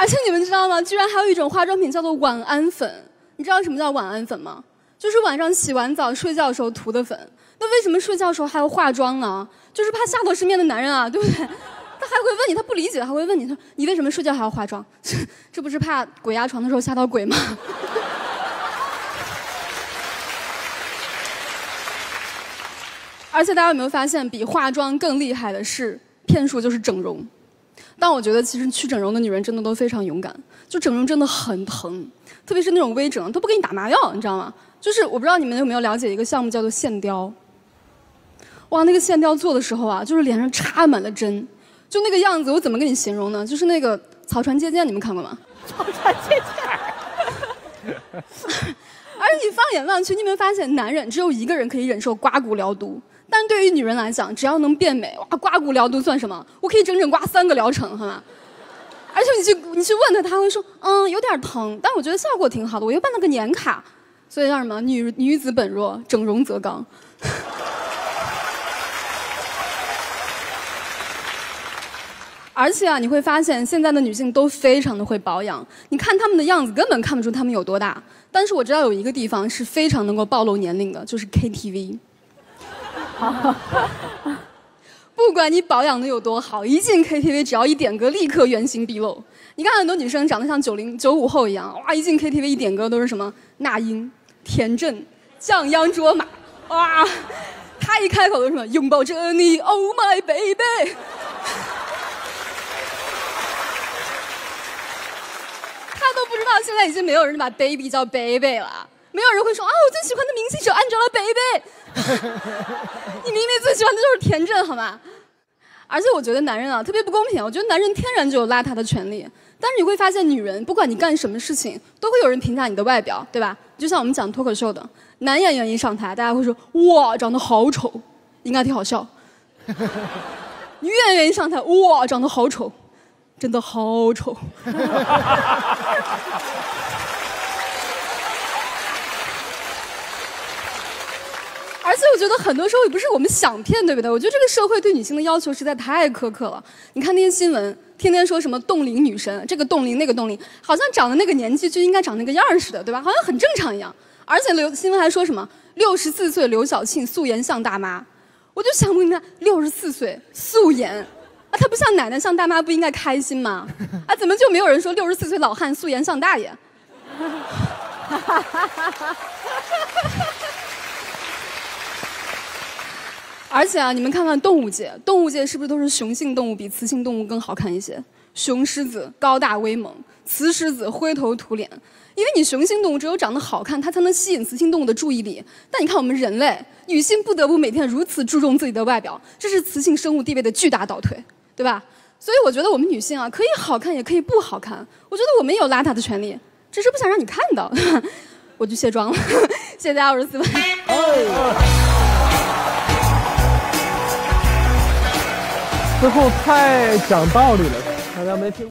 而且你们知道吗？居然还有一种化妆品叫做晚安粉。你知道什么叫晚安粉吗？就是晚上洗完澡睡觉的时候涂的粉。那为什么睡觉的时候还要化妆呢？就是怕吓到身边的男人啊，对不对？他还会问你，他不理解，还会问你，他说你为什么睡觉还要化妆？这不是怕鬼压床的时候吓到鬼吗？而且大家有没有发现，比化妆更厉害的是骗术，就是整容。但我觉得其实去整容的女人真的都非常勇敢，就整容真的很疼，特别是那种微整，都不给你打麻药，你知道吗？就是我不知道你们有没有了解一个项目叫做线雕。哇，那个线雕做的时候啊，就是脸上插满了针，就那个样子，我怎么跟你形容呢？就是那个草船借箭，你们看过吗？ 草船借箭。 而你放眼望去，你有没有发现，男人只有一个人可以忍受刮骨疗毒，但对于女人来讲，只要能变美，哇，刮骨疗毒算什么？我可以整整刮3个疗程，好吗？而且你去问他，他会说，有点疼，但我觉得效果挺好的，我又办了个年卡。所以叫什么？女子本弱，整容则刚。而且啊，你会发现现在的女性都非常的会保养。你看她们的样子，根本看不出她们有多大。但是我知道有一个地方是非常能够暴露年龄的，就是 KTV。不管你保养的有多好，一进 KTV 只要一点歌，立刻原形毕露。你看很多女生长得像90、95后一样，哇，一进 KTV 一点歌都是什么那英、田震、降央卓玛，哇，她一开口都是什么拥抱着你 ，Oh my baby。他都不知道，现在已经没有人把 baby 叫 baby 了，没有人会说啊，我最喜欢的明星是 Angelababy。你明明最喜欢的就是田震，好吗？而且我觉得男人啊特别不公平，我觉得男人天然就有邋遢的权利，但是你会发现女人不管你干什么事情，都会有人评价你的外表，对吧？就像我们讲脱口秀的，男演员一上台，大家会说哇长得好丑，应该挺好笑。女演员一上台，哇长得好丑。真的好丑。而且我觉得很多时候也不是我们想骗，对不对？我觉得这个社会对女性的要求实在太苛刻了。你看那些新闻，天天说什么冻龄女神，这个冻龄那个冻龄，好像长的那个年纪就应该长那个样似的，对吧？好像很正常一样。而且新闻还说什么64岁刘晓庆素颜像大妈，我就想不明白，64岁素颜。她不像奶奶像大妈不应该开心吗？啊，怎么就没有人说64岁老汉素颜像大爷？而且啊，你们看看动物界，动物界是不是都是雄性动物比雌性动物更好看一些？雄狮子高大威猛，雌狮子灰头土脸。因为你雄性动物只有长得好看，它才能吸引雌性动物的注意力。但你看我们人类，女性不得不每天如此注重自己的外表，这是雌性生物地位的巨大倒退。对吧？所以我觉得我们女性啊，可以好看，也可以不好看。我觉得我们也有邋遢的权利，只是不想让你看到。我就卸妆了，谢谢大家，我是思文。 最后太讲道理了，大家没听。